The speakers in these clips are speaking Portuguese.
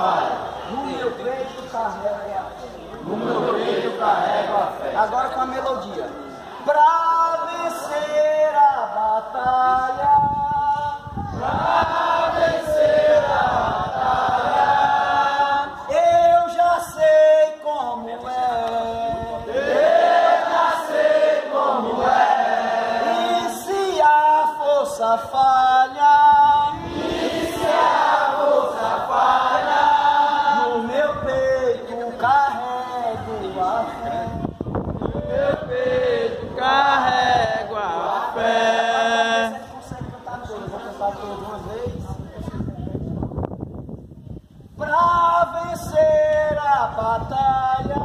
No meu peito carrego a fé. No meu peito carrego a fé. Agora com a melodia. Pra vencer a batalha. Pra vencer a batalha. Eu já sei como é. Eu já sei como é. E se a força falha. E se a força falha. No meu peito carrego a fé. Meu peito carrego a fé. Você consegue cantar todas? Vou cantar todas uma vez. Pra vencer a batalha.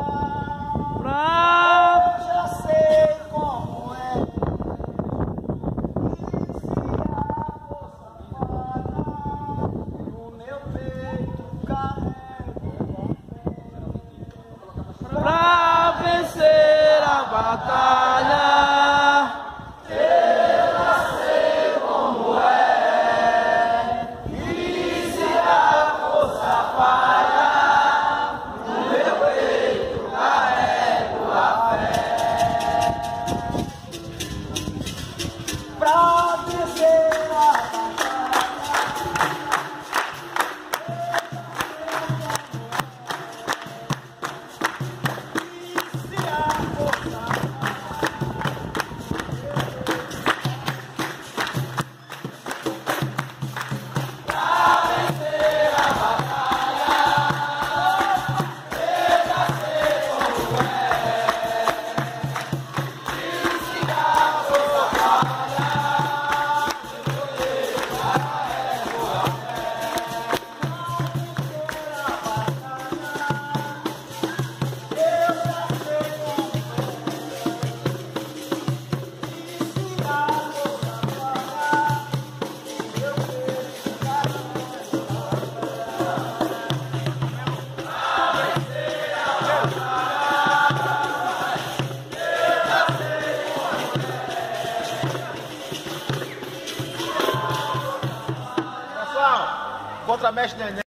Eu já sei como é. E se a força falha, no meu peito carrego a fé. Pra vencer a batalha. Eu já sei como é. E se a força falha, no meu peito carrego a fé. Pra vencer a Contramestre Neném.